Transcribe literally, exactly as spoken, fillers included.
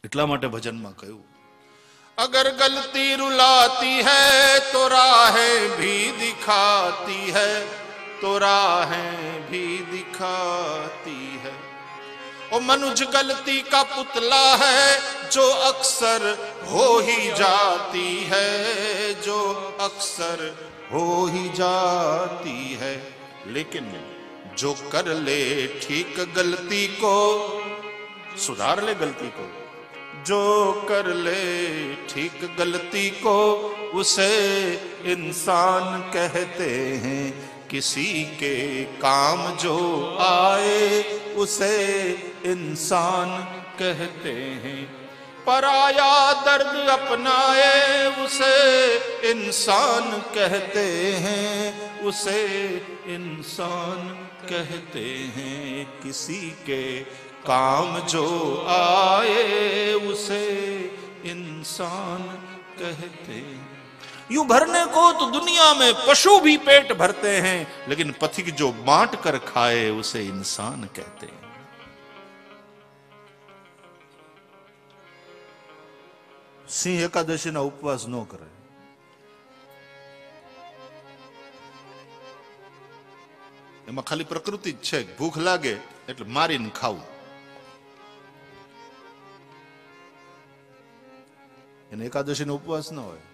એટલા માટે ભજનમાં કહ્યું, अगर गलती रुलाती है तो राहें भी दिखाती है, तो राहें भी दिखाती है। ओ मनुज गलती का पुतला है जो अक्सर हो ही जाती है, जो अक्सर हो ही जाती है। लेकिन जो कर ले ठीक गलती को, सुधार ले गलती को, जो कर ले ठीक गलती को, उसे इंसान कहते हैं। किसी के काम जो आए उसे इंसान कहते हैं। पराया दर्द अपनाए उसे इंसान कहते हैं, उसे इंसान कहते हैं। किसी के काम जो आए उसे इंसान कहते हैं। यूं भरने को तो दुनिया में पशु भी पेट भरते हैं, लेकिन पथिक जो बांट कर खाए उसे इंसान कहते हैं। સિંહ એકાદશીના ઉપવાસ ન કરે, એમાં ખાલી પ્રકૃતિ જ છે, ભૂખ લાગે એટલે મારીને ખાવું, એને એકાદશીનો ઉપવાસ ન હોય.